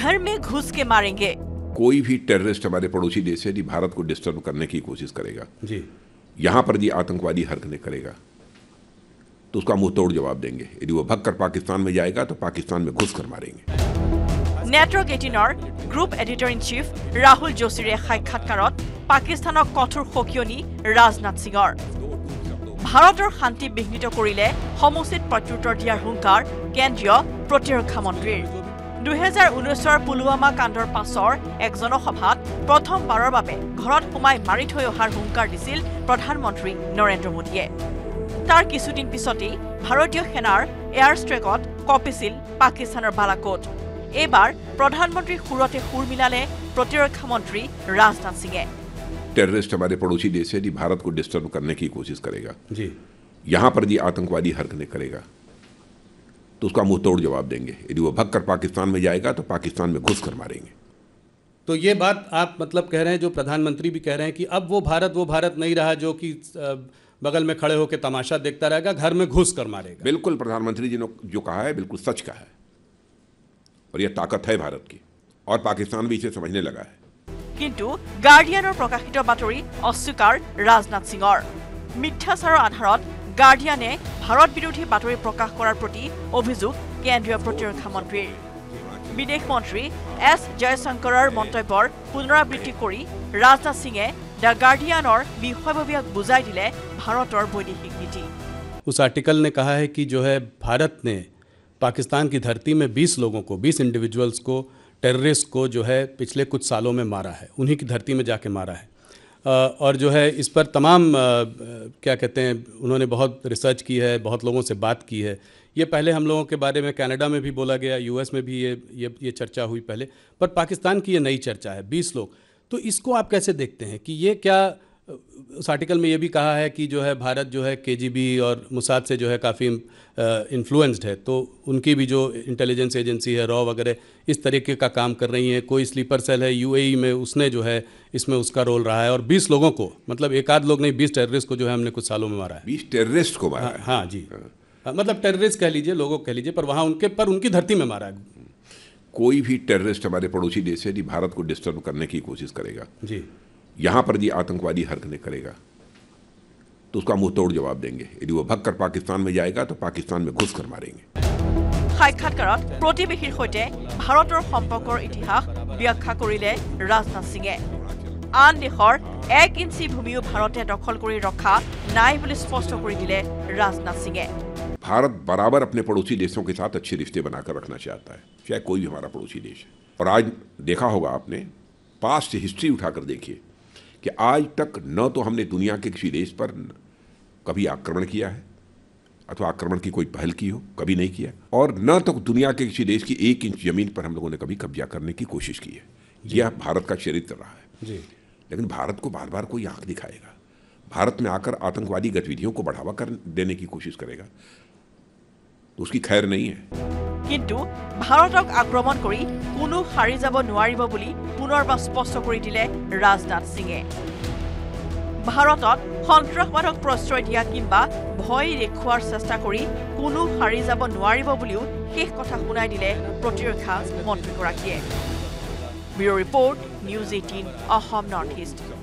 घर में घुस के मारेंगे। कोई भी टेररिस्ट हमारे पड़ोसी देश से यदि भारत को डिस्टर्ब करने की कोशिश करेगा जी, यहां पर यदि आतंकवादी हरकतें करेगा तो उसका मुंह तोड़ जवाब देंगे। यदि वो भगकर पाकिस्तान में जाएगा तो पाकिस्तान में घुस कर मारेंगे। Network 18 group editor in chief Rahul जोशीरे साक्षात्काৰত पाकिस्तानक कठोर सकियনি राजनाथ सिंहर। भारতৰ শান্তি বিঘ্নিত কৰিলে সমুচিত প্ৰত্যুত্তৰ দিয়াৰ হুংকাৰ কেন্দ্ৰীয় প্ৰতিৰক্ষা মন্ত্ৰীৰ। 2019 পুলৱামা কাণ্ডৰ পাছৰ এক জনসভাত প্ৰথমবাৰৰ বাবে ঘৰত সোমাই মাৰি থৈ অহাৰ হুংকাৰ দিছিল প্ৰধানমন্ত্ৰী নৰেন্দ্ৰ মোদীয়ে। তাৰ কিছুদিন পিছতেই ভাৰতীয় সেনাৰ এয়াৰ ষ্ট্ৰাইকত কঁপিছিল পাকিস্তানৰ বালাকোট। এবাৰ প্ৰধানমন্ত্ৰীৰ সুৰতে সুৰ মিলালে প্ৰতিৰক্ষা মন্ত্ৰী ৰাজনাথ সিঙে। टेररिस्ट हमारे पड़ोसी देश से यदि भारत को डिस्टर्ब करने की कोशिश करेगा जी, यहां पर यदि आतंकवादी हरकतें करेगा तो उसका मुंह तोड़ जवाब देंगे। यदि वो भगकर पाकिस्तान में जाएगा तो पाकिस्तान में घुस कर मारेंगे। तो ये बात आप मतलब कह रहे हैं, जो प्रधानमंत्री भी कह रहे हैं कि अब वो भारत नहीं रहा जो कि बगल में खड़े होकर तमाशा देखता रहेगा, घर में घुस कर मारेगा। बिल्कुल प्रधानमंत्री जी ने जो कहा है बिल्कुल सच कहा है और यह ताकत है भारत की और पाकिस्तान भी इसे समझने लगा है। কিন্তু গাৰ্ডিয়ানৰ প্ৰকাশিত বাতৰি অস্বীকাৰ ৰাজনাথ সিঙৰ। মিথ্যাচাৰৰ আধাৰত গাৰ্ডিয়ানে ভাৰত বিৰোধী বাতৰি প্ৰকাশ কৰাৰ প্ৰতি অভিযোগ কেন্দ্ৰীয় প্ৰতিৰক্ষা মন্ত্ৰীৰ। বিদেশ মন্ত্ৰী এছ জয়শংকৰৰ মন্তব্যৰ পুনৰাবৃত্তি কৰি ৰাজনাথ সিঙে দ্য গাৰ্ডিয়ানৰ বিষয়ববীয়াক বুজাই দিলে ভাৰতৰ বৈদেশিক নীতি। उस आर्टिकल ने कहा है कि जो है भारत ने पाकिस्तान की धरती में 20 लोगों को, 20 इंडिविजुअल्स को, टेररिस्ट को जो है पिछले कुछ सालों में मारा है, उन्हीं की धरती में जाके मारा है। और जो है इस पर तमाम क्या कहते हैं, उन्होंने बहुत रिसर्च की है, बहुत लोगों से बात की है। ये पहले हम लोगों के बारे में कनाडा में भी बोला गया, यूएस में भी ये चर्चा हुई पहले, पर पाकिस्तान की ये नई चर्चा है, 20 लोग। तो इसको आप कैसे देखते हैं कि ये क्या, उस आर्टिकल में ये भी कहा है कि जो है भारत जो है केजीबी और मुसाद से जो है काफ़ी इन्फ्लुएंस्ड है, तो उनकी भी जो इंटेलिजेंस एजेंसी है, रॉ वगैरह इस तरीके का काम कर रही है। कोई स्लीपर सेल है यूएई में, उसने जो है इसमें उसका रोल रहा है। और 20 लोगों को, मतलब एक आध लोग नहीं, 20 टेररिस्ट को जो है हमने कुछ सालों में मारा है। 20 टेररिस्ट को मारा है? हाँ जी, मतलब टेररिस्ट कह लीजिए, लोगों कह लीजिए, पर वहाँ उनकी धरती में मारा है। कोई भी टेररिस्ट हमारे पड़ोसी देश से यदि भारत को डिस्टर्ब करने की कोशिश करेगा जी, यहां पर यदि आतंकवादी हरकतें करेगा तो उसका मुंह तोड़ जवाब देंगे। यदि वो भगकर पाकिस्तान में जाएगा तो पाकिस्तान में घुस कर मारेंगे। সাক্ষাৎকাৰত প্ৰতিবেশীৰ সৈতে ভাৰতৰ সম্পৰ্কৰ ইতিহাস ব্যাখ্যা কৰিলে ৰাজনাথ সিঙে। আন দেশৰ 1 ইঞ্চি ভূমিও ভাৰতে দখল কৰি ৰখা নাই বুলি স্পষ্ট কৰি দিলে ৰাজনাথ সিঙে। भारत बराबर अपने पड़ोसी देशों के साथ अच्छे रिश्ते बनाकर रखना चाहता है, चाहे कोई भी हमारा पड़ोसी देश है। और आज देखा होगा आपने, पास्ट हिस्ट्री उठाकर देखिए कि आज तक न तो हमने दुनिया के किसी देश पर कभी आक्रमण किया है अथवा आक्रमण की कोई पहल की हो, कभी नहीं किया, और न तो दुनिया के किसी देश की 1 इंच जमीन पर हम लोगों ने कभी कब्जा करने की कोशिश की है। यह भारत का चरित्र रहा है जी। लेकिन भारत को बार बार कोई आंख दिखाएगा, भारत में आकर आतंकवादी गतिविधियों को बढ़ावा कर देने की कोशिश करेगा तो उसकी खैर नहीं है। কিন্তু ভাৰতক আক্ৰমণ কৰি কোনো হাৰি যাব নোৱাৰিব বুলি পুনৰবাৰ স্পষ্ট কৰি দিলে ৰাজনাথ সিঙে। ভাৰতত সন্ত্ৰাসবাদক প্ৰশ্ৰয় দিয়া কিংবা ভয় দেখুৱাৰ চেষ্টা কৰি কোনো হাৰি যাব নোৱাৰিব বুলিও শেষ কথা শুনাই দিলে প্ৰতিৰক্ষা মন্ত্ৰীগৰাকীয়ে। Bureau report, news 18 Assam north ইষ্ট।